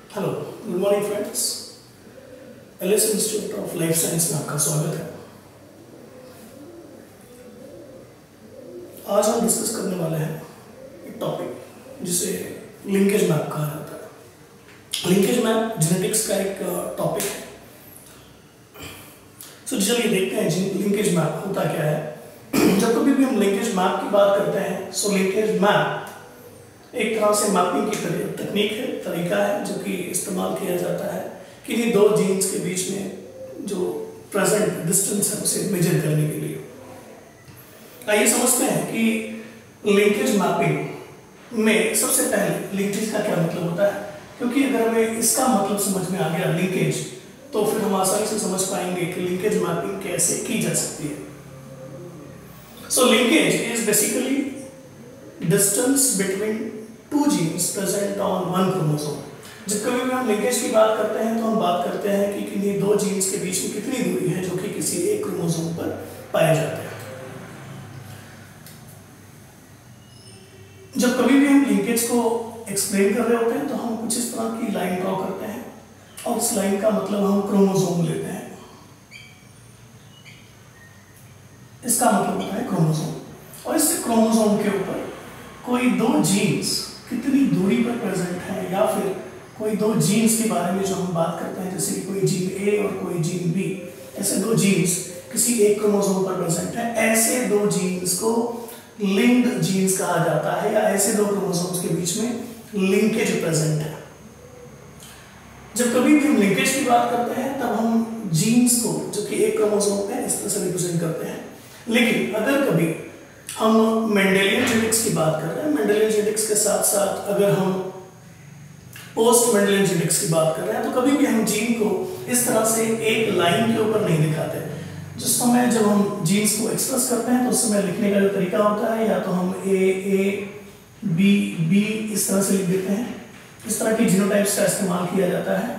Hello, good morning friends. LS institute of life science में आपका स्वागत है। आज हम डिस्कस करने वाले हैं एक टॉपिक जिसे लिंकेज मैप कहा जाता है। लिंकेज मैप जेनेटिक्स का एक टॉपिक है। तो चलिए देखते हैं लिंकेज मैप होता क्या है। जब कभी भी हम लिंकेज मैप की बात करते हैं सो लिंकेज मैप एक तरह से मैपिंग की तकनीक है, तरीका है जो कि इस्तेमाल किया जाता है किन्हीं दो जीन्स के बीच में जो प्रेजेंट डिस्टेंस है उसे मेजर करने के लिए। आइए समझते हैं कि लिंकेज मैपिंग में सबसे पहले लिंकेज का क्या मतलब होता है, क्योंकि अगर हमें इसका मतलब समझ में आ गया लिंकेज, तो फिर हम आसानी से समझ पाएंगे कि लिंकेज मैपिंग कैसे की जा सकती है। So linkage is basically distance between two genes present on one chromosome. जब कभी भी हम लिंकेज की बात करते हैं तो हम बात करते हैं कि किन्हीं दो जीन्स के बीच में कितनी दूरी है जो कि किसी एक क्रोमोसोम पर पाए जाते हैं। जब कभी भी हम लिंकेज को एक्सप्लेन कर रहे होते हैं तो हम कुछ इस तरह की लाइन ड्रॉ करते हैं और इस लाइन का मतलब हम क्रोमोसोम लेते हैं। इसका मतलब होता है क्रोमोसोम, और इस क्रोमोसोम के ऊपर कोई दो जीन्स कितनी दूरी पर प्रेजेंट है, या फिर कोई दो जीन्स के बारे में जो हम बात करते हैं, जैसे कि कोई जीन ए और कोई जीन बी, ऐसे दो जीन्स किसी एक क्रोमोसोम पर प्रेजेंट है। ऐसे दो जीन्स को लिंक्ड जीन्स कहा जाता है, या ऐसे दो क्रोमोसोम्स के बीच में लिंकेज प्रेजेंट है। जब कभी भी हम लिंकेज की बात करते हैं तब हम जीन्स को जो कि एक क्रोमोसोम पे इस तरह से रिप्रेजेंट करते हैं। लेकिन अगर कभी हम मेंडेलियन जेनेटिक्स की बात कर रहे हैं, मेंडेलियन जेनेटिक्स के साथ साथ अगर हम पोस्ट मेंडेलियन जेनेटिक्स की बात कर रहे हैं, तो कभी भी हम जीन को इस तरह से एक लाइन के ऊपर नहीं दिखाते। जिस समय जब हम जीन्स को एक्सप्रेस करते हैं तो उस समय लिखने का जो तरीका होता है, या तो हम ए बी बी इस तरह से लिख देते हैं। इस तरह की जीनोटाइप्स का इस्तेमाल किया जाता है।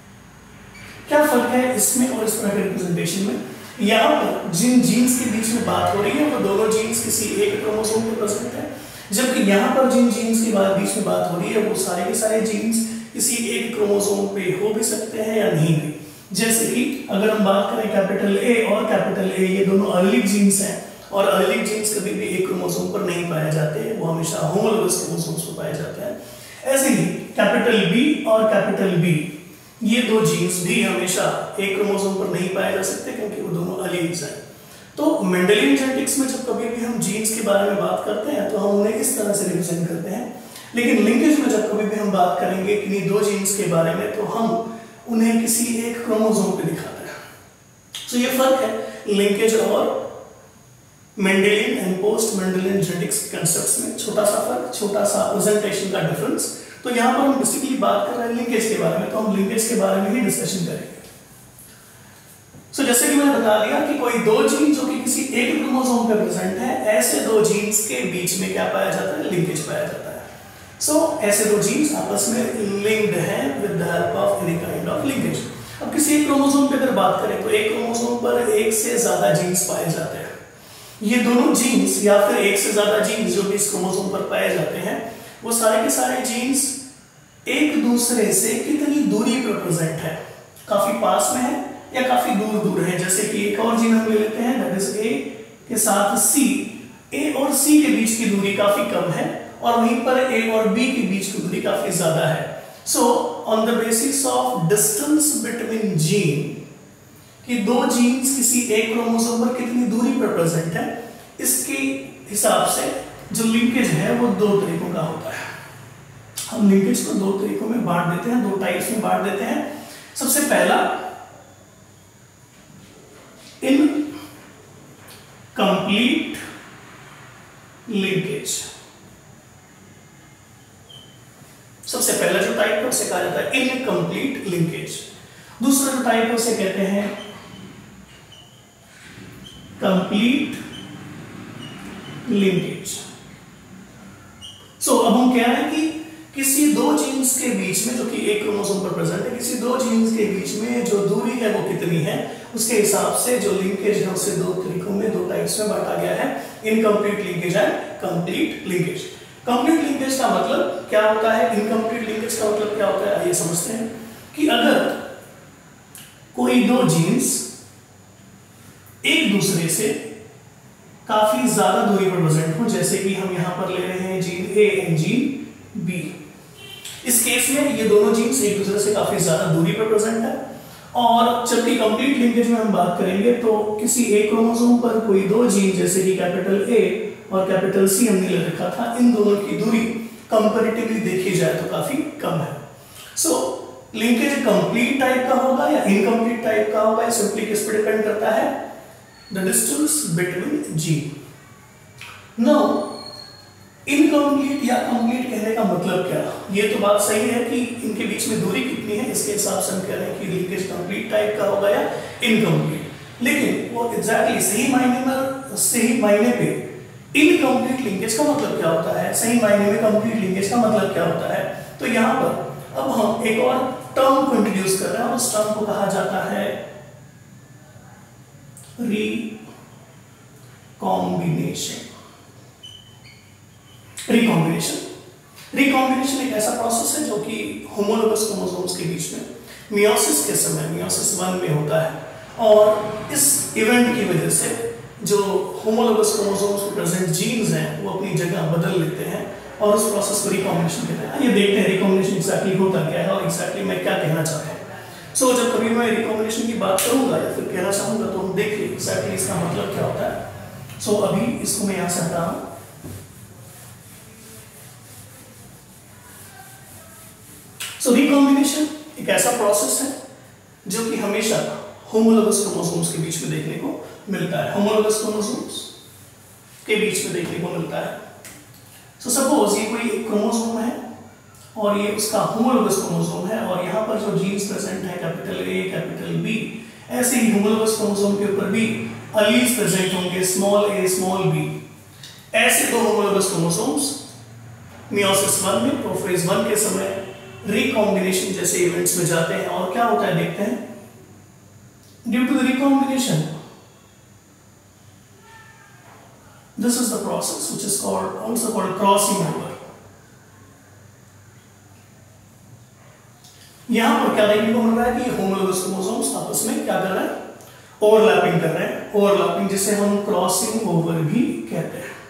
क्या फर्क है इसमें और इस तरह के रिप्रेजेंटेशन में? यहाँ पर जिन जीन्स के बीच में बात हो रही है वो दोनों जीन्स किसी एक क्रोमोसोम में प्रेजेंट है, जबकि यहाँ पर जिन जीन्स के बीच में बात हो रही है वो सारे के सारे जीन्स किसी एक क्रोमोसोम पे हो भी सकते हैं या नहीं भी। जैसे कि अगर हम बात करें कैपिटल ए और कैपिटल ए, ये दोनों अर्लिक जीन्स हैं, और अर्लिक जीन्स कभी भी एक क्रोमोसोम पर नहीं पाए जाते, वो हमेशा होमोलोगस क्रोमोसोम्स पर पाए जाते हैं। ऐसे ही कैपिटल बी और कैपिटल बी, ये दो जीन्स भी हमेशा एक क्रोमोसोम पर नहीं पाए जा सकते क्योंकि वो दोनों अलील्स हैं। तो मेंडेलियन जेनेटिक्स में जब कभी भी हम जीन्स के बारे में बात करते हैं तो हम उन्हें इस तरह से रिप्रेजेंट करते हैं, लेकिन लिंकेज में जब कभी भी हम बात करेंगे किन्हीं दो जीन्स के बारे में तो हम उन्हें किसी एक क्रोमोसोम पे दिखाते हैं। तो ये फर्क है लिंकेज और Mendelian and post Mendelian genetics concepts में। छोटा सा फर्क, छोटा सा प्रेजेंटेशन का डिफरेंस। तो यहाँ पर हम बेसिकली बात कर रहे हैं लिंकेज के बारे में, तो हम लिंकेज के बारे में ही डिस्कशन करेंगे। सो जैसे कि मैंने बता दिया कि कोई दो जीन जो कि किसी एक क्रोमोसोम पे प्रेजेंट है, ऐसे दो जीन्स के बीच में क्या पाया जाता है? लिंकेज पाया जाता है। सो ऐसे दो जीन्स आपस में लिंक्ड हैं with the help of any kind of linkage. अब किसी एक क्रोमोसोम पे अगर बात करें तो एक क्रोमोसोम पर एक से ज्यादा जीन्स पाए जाते हैं। ये दोनों जीन्स या फिर एक से ज्यादा जीन्स जो भी इस क्रोमोसोम पर पाए जाते हैं, वो सारे के सारे जीन्स एक दूसरे से कितनी दूरी पर प्रेजेंट है? काफी पास में है या काफी दूर दूर है? जैसे कि एक और जीन हम ले लेते हैं, दैट इज ए के साथ सी। ए और सी के बीच की दूरी काफी कम है, और वहीं पर ए और बी के बीच की दूरी काफी ज्यादा है। So on the basis of distance between gene, कि दो जीन्स किसी एक क्रोमोसोम पर कितनी दूरी पर प्रेजेंट है, इसके हिसाब से जो लिंकेज है वो दो तरीकों का होता है। हम लिंकेज को दो तरीकों में बांट देते हैं, दो टाइप्स में बांट देते हैं। सबसे पहला इनकंप्लीट लिंकेज। सबसे पहला जो टाइप है उसे कहा जाता है इनकंप्लीट लिंकेज। दूसरा जो टाइप है उसे कहते हैं कंप्लीट लिंकेज। सो अब हम कह रहे हैं कि किसी दो जीन्स के बीच में जो कि एक क्रोमोसोम पर प्रेजेंट है, किसी दो जीन्स के बीच में जो दूरी है वो कितनी है, उसके हिसाब से जो लिंकेज है उसे दो तरीकों में, दो टाइप्स में बांटा गया है, incomplete linkage and complete linkage. Complete linkage का मतलब क्या होता है, इनकम्प्लीट लिंकेज का मतलब क्या होता है, आइए समझते हैं कि अगर कोई दो जीन्स एक दूसरे से काफी ज्यादा दूरी पर प्रेजेंट हो, जैसे कि हम यहां पर ले रहे हैं gene A and gene B, इस केस में ये दोनों जीन्स एक दूसरे से काफी ज्यादा दूरी पर प्रेजेंट है, और जबकि कंप्लीट लिंकेज में हम बात करेंगे तो किसी एक क्रोमोसोम पर कोई दो जीन जैसे कि कैपिटल ए और कैपिटल सी हमने ले रखा था, इन दोनों की दूरी कंपैरेटिवली देखी जाए तो काफी कम है। सो लिंकेज कंप्लीट टाइप का होगा या इनकम्प्लीट टाइप का होगा, सिंपली किस पर डिपेंड करता है, the distance between gene. Now incomplete या कंप्लीट कहने का मतलब क्या, ये तो बात सही है कि इनके बीच में दूरी कितनी है, इसके हिसाब से हम कह रहे हैं कि लिंकेज कंप्लीट टाइप का होगा या इनकम्प्लीट, लेकिन वो एग्जैक्टली सही मायने पे इनकम्प्लीट लिंकेज का मतलब क्या होता है, सही मायने में कंप्लीट लिंकेज का मतलब क्या होता है। तो यहां पर अब हम एक और टर्म को इंट्रोड्यूस कर रहे हैं और उस टर्म को कहा जाता है रिकॉम्बिनेशन एक ऐसा प्रोसेस है जो कि होमोलोगस क्रोमोसोम्स के बीच में मियोसिस के समय, मियोसिस 1 में होता है, और इस इवेंट की वजह से जो होमोलोगस क्रोमोसोम्स में प्रेजेंट जीन्स हैं वो अपनी जगह बदल लेते हैं और उस प्रोसेस को रिकॉम्बिनेशन कहते हैं। ये देखते हैं रिकॉम्बिनेशन एग्जैक्टली होता क्या है और एग्जैक्टली मैं क्या कहना चाहता हूँ। सो जब कभी मैं रिकॉम्बिनेशन की बात करूंगा या फिर कहना चाहूंगा तो हम देख लें एग्जैक्टली इसका मतलब क्या होता है। सो अभी इसको मैं यहां से हटा रहा हूं। सो रिकॉम्बिनेशन एक ऐसा प्रोसेस है जो कि हमेशा होमोलोगस क्रोमोसोम्स के बीच में देखने को मिलता है, होमोलोगस क्रोमोसोम्स के बीच में देखने को मिलता है। सो सपोज ये कोई एक क्रोमोसोम है और ये उसका होमोलोगस क्रोमोसोम है, और यहाँ पर जो जीन्स प्रेजेंट है कैपिटल ए कैपिटल बी, ऐसे ही होमोलोगस क्रोमोसोम के ऊपर भी अलील्स प्रेजेंट होंगे, स्मॉल ए स्मॉल बी। ऐसे दो होमोलोगस क्रोमोसोम्स मियोसिस 1 में प्रोफेज 1 के समय रिकॉम्बिनेशन जैसे इवेंट्स में जाते हैं, और क्या होता है देखते हैं। Due to the recombination this is the process which is also called crossing over। यहां पर क्या देखने को मिल रहा है कि होमोलोगस क्रोमोसोम्स आपस में क्या कर रहे हैं, ओवरलैपिंग कर रहे हैं, ओवरलैपिंग जिसे हम क्रॉसिंग ओवर भी कहते हैं।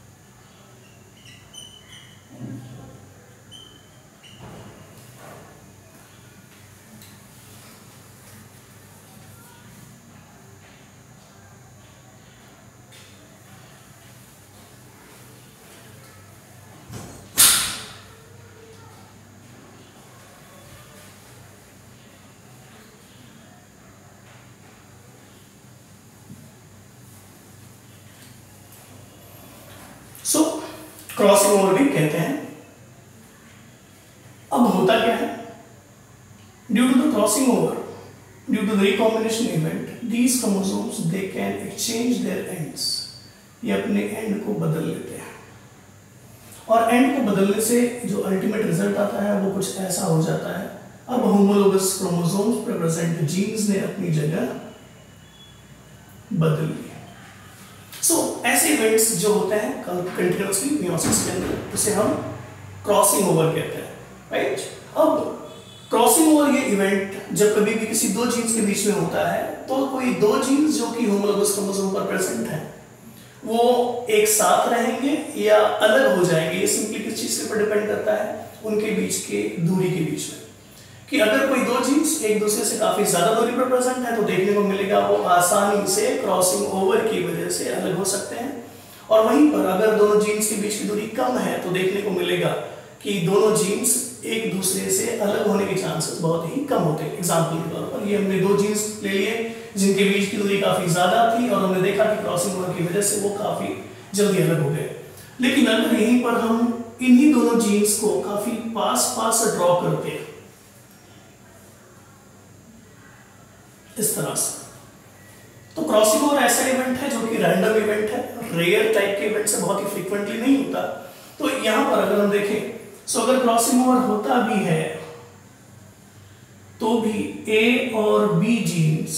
सो क्रॉसिंग ओवर भी कहते हैं। अब होता क्या है, due to the crossing over, due to the recombination event, these chromosomes they can exchange their ends, ये अपने एंड को बदल लेते हैं, और एंड को बदलने से जो अल्टीमेट रिजल्ट आता है वो कुछ ऐसा हो जाता है। अब होमोलोगस क्रोमोसोम्स पर प्रेजेंट जीन्स ने अपनी जगह बदल ली। सो ऐसे इवेंट्स जो होते हैं कंटिन्यूअसली मियोसिस के अंदर, उसे हम क्रॉसिंग ओवर कहते हैं, राइट। अब क्रॉसिंग ओवर ये इवेंट जब कभी भी किसी दो जीन्स के बीच में होता है तो कोई दो जीन्स जो कि होमोलोगस क्रोमोसोम पर प्रेजेंट हैं वो एक साथ रहेंगे या अलग हो जाएंगे। ये सिंपली किस चीज पर डिपेंड करता है, उनके बीच के दूरी के बीच में, कि अगर कोई दो जीन्स एक दूसरे से काफी ज्यादा दूरी पर प्रेजेंट है तो देखने को मिलेगा वो आसानी से क्रॉसिंग ओवर की वजह से अलग हो सकते हैं, और वहीं पर अगर दोनों जीन्स के बीच की दूरी कम है तो देखने को मिलेगा कि दोनों जीन्स एक दूसरे से अलग होने के चांसेस बहुत ही कम होते हैं। एग्जाम्पल के तौर पर ये हमने दो जीन्स ले लिए जिनके बीच की दूरी काफी ज्यादा थी और हमने देखा कि क्रॉसिंग ओवर की वजह से वो काफी जल्दी अलग हो गए। लेकिन अगर यहीं पर हम इन्हीं दोनों जीन्स को काफी पास पास ड्रॉ करते हैं इस तरह से, तो क्रॉसिंग ओवर ऐसा इवेंट है जो कि रैंडम इवेंट है, रेयर टाइप के इवेंट से बहुत ही फ्रीक्वेंटली नहीं होता। तो यहां पर अगर हम देखें, सो अगर क्रॉसिंग ओवर होता भी है तो भी ए और बी जीन्स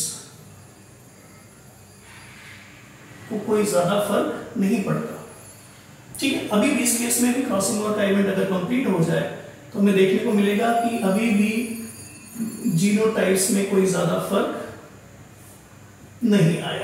को कोई ज्यादा फर्क नहीं पड़ता, ठीक है, अभी भी इस केस में भी क्रॉसिंग ओवर का इवेंट अगर कंप्लीट हो जाए तो हमें देखने को मिलेगा कि अभी भी जीनोटाइप्स में कोई ज्यादा फर्क नहीं आया।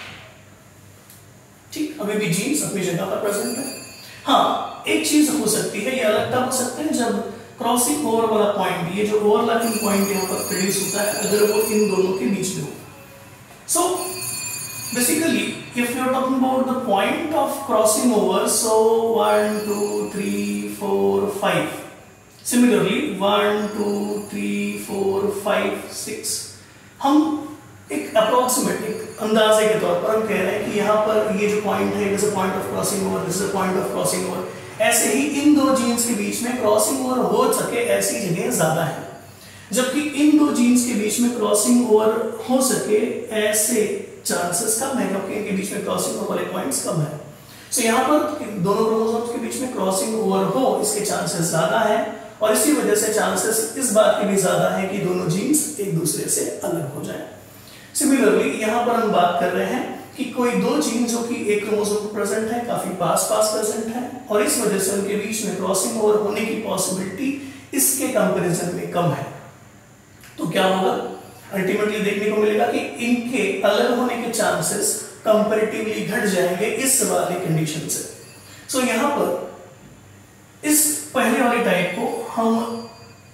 ठीक, अभी भी जीन्स अपनी जगह पर प्रेजेंट है। हाँ, एक चीज हो सकती है, ये अलग तब हो सकते हैं जब क्रॉसिंग ओवर वाला पॉइंट, ये जो ओवरलैपिंग पॉइंट यहाँ पर प्रोड्यूस होता है, अगर वो इन दोनों के बीच में हो। सो basically if you are talking about the point of crossing over, so 1 2 3 4 5, similarly 1 2 3 4 5 6, हम एक अप्रोक्सीमेट, एक अंदाजे के तौर पर हम कह रहे हैं कि यहाँ पर ये जो पॉइंट है, this is a point of crossing over, this is a point of crossing over. ऐसे ही इन दो जीन्स के बीच में क्रॉसिंग ओवर हो सके ऐसी जगह ज्यादा है, जबकि इन दो जीन्स के बीच में क्रॉसिंग ओवर हो सके ऐसे चांसेस कम है, क्योंकि इनके बीच में क्रॉसिंग ओवर वाले पॉइंट्स कम है। सो यहाँ पर दोनों क्रोमोसोम्स के बीच में क्रॉसिंग ओवर हो, इसके चांसेस ज्यादा है, और इसी वजह से चांसेस इस बात के भी ज्यादा है कि दोनों जीन्स एक दूसरे से अलग हो जाए। सिमिलरली यहाँ पर हम बात कर रहे हैं कि कोई दो जीन जो कि एक क्रोमोसोम पर प्रेजेंट है, काफी पास प्रेजेंट है, और इस वजह से उनके बीच में क्रॉसिंग ओवर होने की पॉसिबिलिटी इसके कंपैरिजन में कम है। तो क्या होगा, अल्टीमेटली देखने को मिलेगा कि इनके अलग होने के चांसेस कंपैरेटिवली घट जाएंगे इस वाली कंडीशन से। सो यहां पर इस पहले वाले टाइप को हम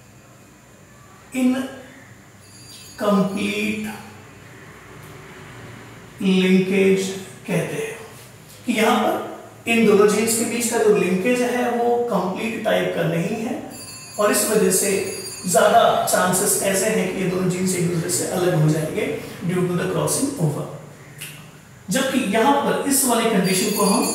इनकम्प्लीट लिंकेज कहते हैं, कि यहां पर इन दोनों जीन्स के बीच का जो लिंकेज है वो कंप्लीट टाइप का नहीं है, और इस वजह से ज्यादा चांसेस ऐसे हैं कि ये दोनों जीन्स एक दूसरे से अलग हो जाएंगे due to the crossing over. जबकि यहां पर इस वाली कंडीशन को हम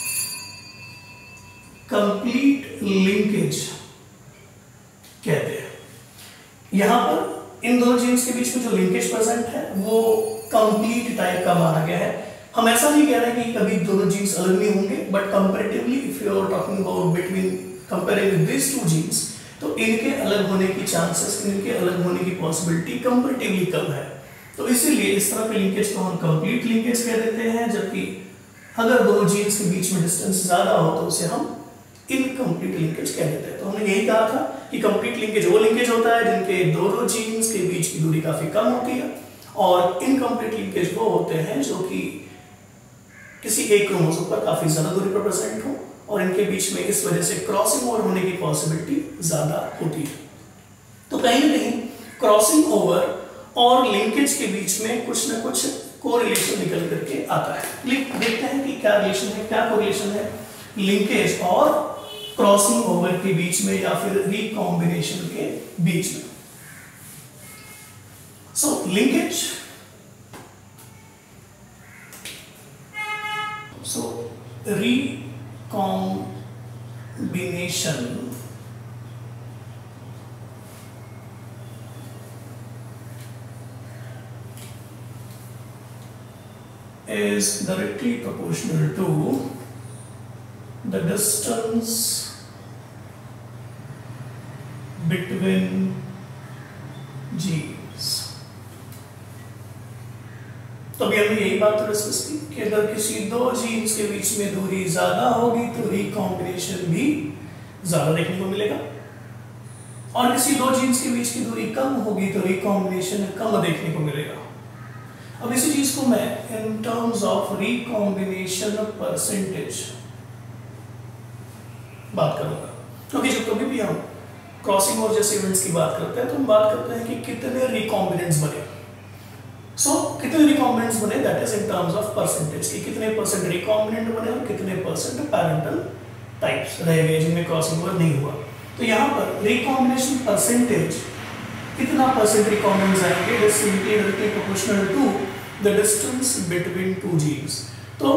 कंप्लीट लिंकेज कहते हैं। यहां पर इन दोनों जीन्स के बीच में जो लिंकेज प्रेजेंट है वो कंप्लीट टाइप का माना गया है। हम ऐसा नहीं कह रहे कि कभी दोनों जीन्स अलग नहीं होंगे, but comparatively if you are talking about between comparing with this two genes, तो इनके अलग होने की चांसेस, इनके अलग होने की पॉसिबिलिटी कंपैरेटिवली कम है। तो इसीलिए इस तरह के लिंकेज को हम कंप्लीट लिंकेज कह देते हैं, जबकि अगर दोनों जीन्स के बीच में डिस्टेंस ज्यादा हो तो उसे हम इनकम्प्लीट लिंकेज कह देते हैं। तो हमने यही कहा था कि कंप्लीट लिंकेज वो लिंकेज होता है जिनके दोनों जीन्स के बीच की दूरी काफी कम होती है, और इनकम्प्लीट लिंकेज वो होते हैं जो कि किसी एक क्रोमोसोम पर काफी ज्यादा दूरी पर प्रेजेंट हो, और इनके बीच में इस वजह से क्रॉसिंग ओवर होने की पॉसिबिलिटी ज्यादा होती है। तो कहीं ना कहीं क्रॉसिंग ओवर और लिंकेज के बीच में कुछ ना कुछ कोरिलेशन निकल करके आता है। देखते हैं कि क्या रिलेशन है, क्या कोरिलेशन है लिंकेज और क्रॉसिंग ओवर के बीच में, या फिर रिकॉम्बिनेशन के बीच में। So linkage, so recombination is directly proportional to the distance between genes। तो अभी हमने यही बात डिस्कस की कि अगर किसी दो जीन्स के बीच में दूरी ज्यादा होगी तो रिकॉम्बिनेशन भी ज्यादा देखने को मिलेगा, और किसी दो जीन्स के बीच की दूरी कम होगी तो रिकॉम्बिनेशन कम देखने को मिलेगा। अब इसी चीज को मैं in terms of recombination percentage बात करूंगा, क्योंकि जब कभी भी हम क्रॉसिंग ओवर जैसे इवेंट्स की बात करते हैं तो हम बात करते हैं कि कितने रिकॉम्बिनेंट्स बने। कितने रिकॉम्बिनेंट्स बने, that is in terms of percentage, कि कितने परसेंट रिकॉम्बिनेंट बने और कितने परसेंट पैरेंटल टाइप्स रह गए जिनमें क्रॉसिंग ओवर नहीं हुआ। तो यहाँ पर रिकॉम्बिनेशन परसेंटेज, कितना परसेंट रिकॉम्बिनेंट्स आएंगे, it is simply directly proportional to the distance between two genes. तो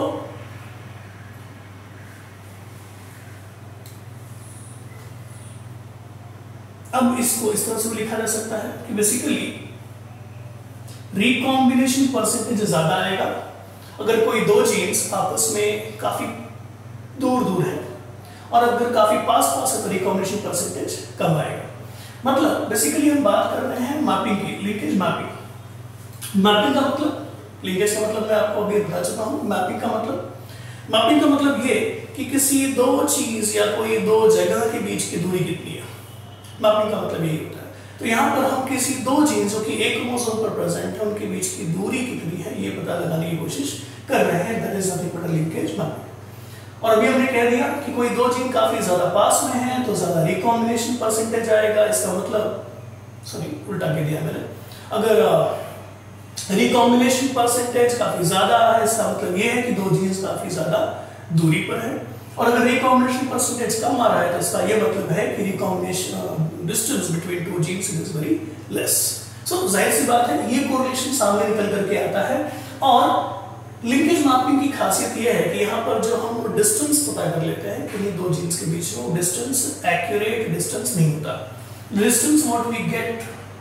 अब इसको इस तरह से लिखा जा सकता है कि बेसिकली रिकॉम्बिनेशन परसेंटेज ज्यादा आएगा अगर कोई दो जीन्स आपस में काफी दूर दूर है, और अगर काफी पास पास है तो रिकॉम्बिनेशन परसेंटेज कम आएगा। मतलब बेसिकली हम बात कर रहे हैं मैपिंग की, लिंकेज मैपिंग। मैपिंग का मतलब, लिंकेज का मतलब मैं आपको अभी बता चुका हूं। मैपिंग का मतलब ये कि किसी दो चीज या कोई दो जगह के बीच की दूरी कितनी है। मैपिंग का मतलब यही होता है। तो यहाँ पर हम किसी दो जीन जो कि एक क्रोमोसोम पर प्रेजेंट है उनके बीच की दूरी कितनी है ये पता लगाने की कोशिश कर रहे हैं। That is nothing but a linkage mapping. और अभी हमने कह दिया कि कोई दो जीन काफी ज्यादा पास में है तो ज्यादा रिकॉम्बिनेशन परसेंटेज आएगा। इसका मतलब उल्टा कह दिया मैंने, अगर रिकॉम्बिनेशन परसेंटेज काफी ज्यादा है इसका मतलब ये है कि दो जीन्स काफी ज्यादा दूरी पर है। और अगर रिकॉम्बिनेशन परसेंटेज कम आ रहा है तो इसका ये मतलब है कि recombination distance between two genes is very less. So जाहिर सी बात है ये कोरिलेशन सामने निकल करके आता है। और लिंकेज मैपिंग की खासियत ये है कि यहाँ पर जो हम डिस्टेंस पता कर लेते हैं कि दो जीन्स के बीच में डिस्टेंस एक्यूरेट डिस्टेंस नहीं होता। Distance what we get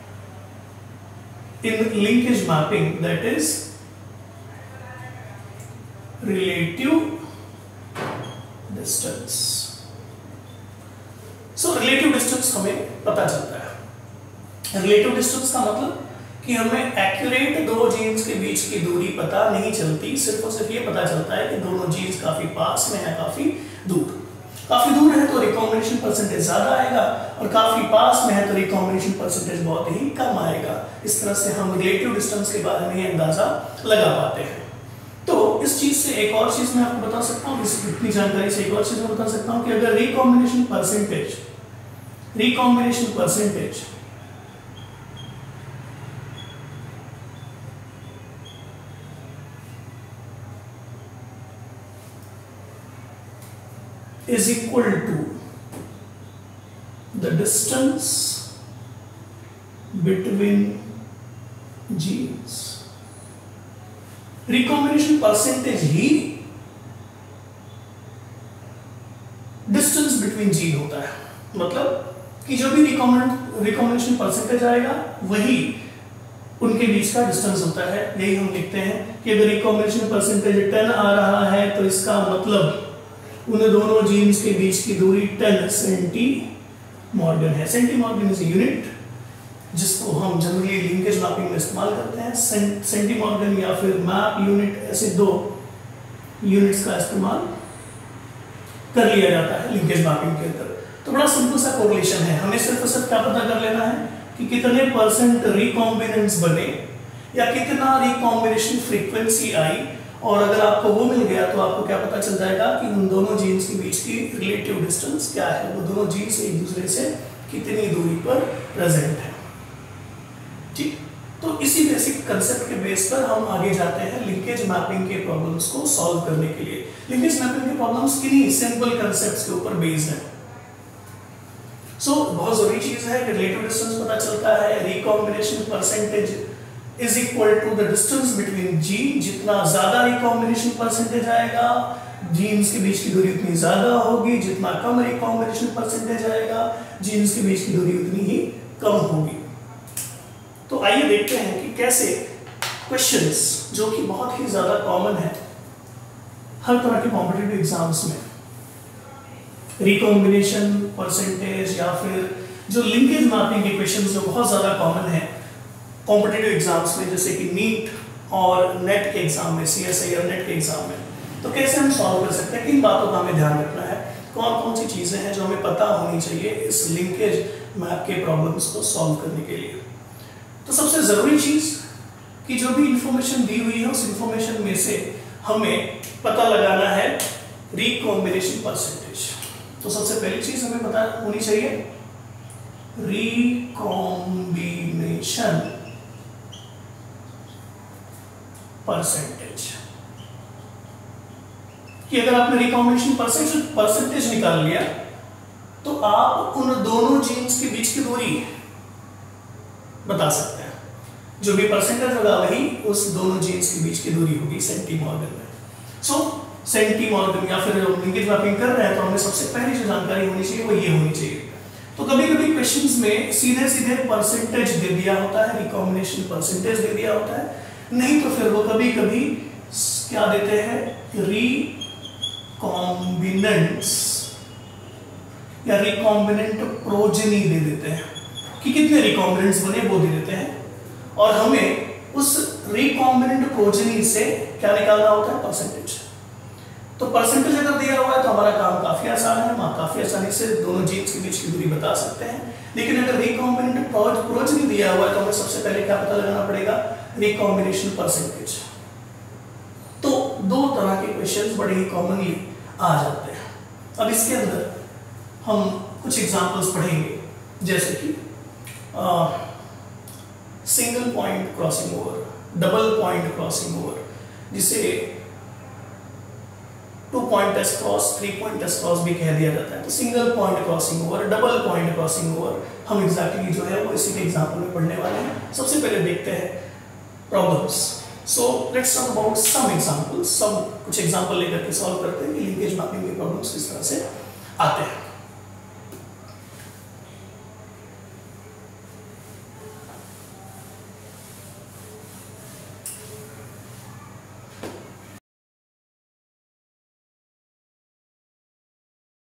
in linkage mapping that is relative distance. So relative distance हमें पता चलता है। रिलेटिव डिस्टेंस का मतलब कि हमें एक्यूरेट दो जीन्स के बीच की दूरी पता नहीं चलती, सिर्फ और सिर्फ ये पता चलता है कि दोनों जीन्स काफी पास में है काफी दूर है तो रिकॉम्बिनेशन परसेंटेज ज्यादा आएगा और काफी पास में है तो रिकॉम्बिनेशन परसेंटेज बहुत ही कम आएगा। इस तरह से हम रिलेटिव डिस्टेंस के बारे में अंदाजा लगा पाते हैं। तो इस चीज से एक और चीज मैं आपको बता सकता हूँ, इतनी जानकारी से एक और चीज मैं बता सकता हूँ कि अगर recombination percentage is equal to the distance between genes, recombination percentage ही डिस्टेंस बिटवीन जीन होता है। मतलब कि जो भी रिकॉम्बिनेशन परसेंटेज आएगा वही उनके बीच का डिस्टेंस होता है। यही हम लिखते हैं कि अगर रिकॉम्बिनेशन परसेंटेज 10 आ रहा है तो इसका मतलब उन दोनों जीन्स के बीच की दूरी 10 सेंटीमॉर्गन है। सेंटीमॉर्गन इज यूनिट जिसको हम जनरली लिंकेज मैपिंग में इस्तेमाल करते हैं। सेंटीमॉर्गन या फिर मैप यूनिट, ऐसे दो यूनिट्स का इस्तेमाल कर लिया जाता है लिंकेज मैपिंग के अंदर। तो बड़ा सिंपल सा कोरिलेशन है। हमें सिर्फ और सिर्फ क्या पता कर लेना है कि कितने परसेंट रिकॉम्बिनेंट्स बने या कितना रिकॉम्बिनेशन फ्रीक्वेंसी आई, और अगर आपको वो मिल गया तो आपको क्या पता चल जाएगा कि उन दोनों जीन्स के बीच की रिलेटिव डिस्टेंस क्या है, वो दोनों जीन्स एक दूसरे से कितनी दूरी पर प्रेजेंट है। ठीक, तो इसी बेसिक कंसेप्ट के बेस पर हम आगे जाते हैं लिंकेज मैपिंग के प्रॉब्लम्स को सॉल्व करने के लिए। लिंकेज मैपिंग के प्रॉब्लम्स किन्हीं सिंपल कंसेप्ट्स के ऊपर बेस्ड है। बहुत जरूरी चीज है कि रिलेटिव डिस्टेंस पता चलता है, recombination percentage is equal to the distance between gene. जितना ज्यादा रिकॉम्बिनेशन परसेंटेज आएगा जीन्स के बीच की दूरी उतनी ज्यादा होगी, जितना कम रिकॉम्बिनेशन परसेंटेज आएगा जीन्स के बीच की दूरी उतनी ही कम होगी। तो आइए देखते हैं कि कैसे क्वेश्चंस जो कि बहुत ही ज्यादा कॉमन है हर तरह के कॉम्पिटिटिव एग्जाम्स में, रिकॉम्बिनेशन परसेंटेज या फिर जो लिंकेज मैपिंग के क्वेश्चंस जो बहुत ज्यादा कॉमन है कॉम्पिटिटिव एग्जाम्स में, जैसे कि नीट और नेट के एग्जाम में, CSIR नेट के एग्जाम में, तो कैसे हम सॉल्व कर सकते हैं, किन बातों का हमें ध्यान रखना है, कौन कौन सी चीजें हैं जो हमें पता होनी चाहिए इस लिंकेज मैप के प्रॉब्लम्स को सॉल्व करने के लिए। तो सबसे जरूरी चीज कि जो भी इंफॉर्मेशन दी हुई है उस इंफॉर्मेशन में से हमें पता लगाना है रिकॉम्बिनेशन परसेंटेज। तो सबसे पहली चीज हमें पता होनी चाहिए रिकॉम्बिनेशन परसेंटेज, कि अगर आपने रिकॉम्बिनेशन परसेंटेज निकाल लिया तो आप उन दोनों जीन्स के बीच की दूरी बता सकते हैं। जो भी परसेंटेज होगा वही उस दोनों जीन्स के बीच की दूरी होगी सेंटीमॉर्गन में। सेंटीमॉर्गन या फिर लिंकेज मैपिंग कर रहे हैं तो हमें सबसे पहली जो जानकारी होनी चाहिए वो ये होनी चाहिए। तो कभी कभी क्वेश्चंस में सीधे सीधे परसेंटेज दे दिया होता है, रिकॉम्बिनेशन परसेंटेज दे दिया होता है, नहीं तो फिर वो कभी कभी क्या देते हैं रिकॉम्बिनेंट्स या रिकॉम्बिनेंट प्रोजेनी दे देते हैं कि कितने रिकॉम्बिनेंट्स बने वो दे देते हैं, और हमें उस रिकॉम्बिनेंट प्रोजेनी से क्या निकालना होता है परसेंटेज। तो परसेंटेज अगर दिया हुआ है तो हमारा काम काफी आसान है, हम काफी आसानी से दोनों जीन्स के बीच की दूरी बता सकते हैं। लेकिन अगर रिकॉम्बिनेंट प्रोजेनी दिया हुआ है तो हमें सबसे पहले क्या पता लगाना पड़ेगा, रिकॉम्बिनेशन परसेंटेज। तो दो तरह के क्वेश्चंस बड़े ही कॉमनली आ जाते हैं। अब इसके अंदर हम कुछ एग्जांपल्स पढ़ेंगे, जैसे कि single point crossing over, double point crossing over, जिसे 2 point test cross, 3 point test cross भी कह दिया जाता है। तो single point crossing over, double point crossing over हम एग्जैक्टली जो है वो इसी के एग्जांपल में पढ़ने वाले हैं। सबसे पहले देखते हैं problems. So let's talk about some examples. सब कुछ एग्जांपल लेकर के सॉल्व करते हैं कि लिंकेज मैपिंग के प्रॉब्लम्स किस तरह से आते हैं।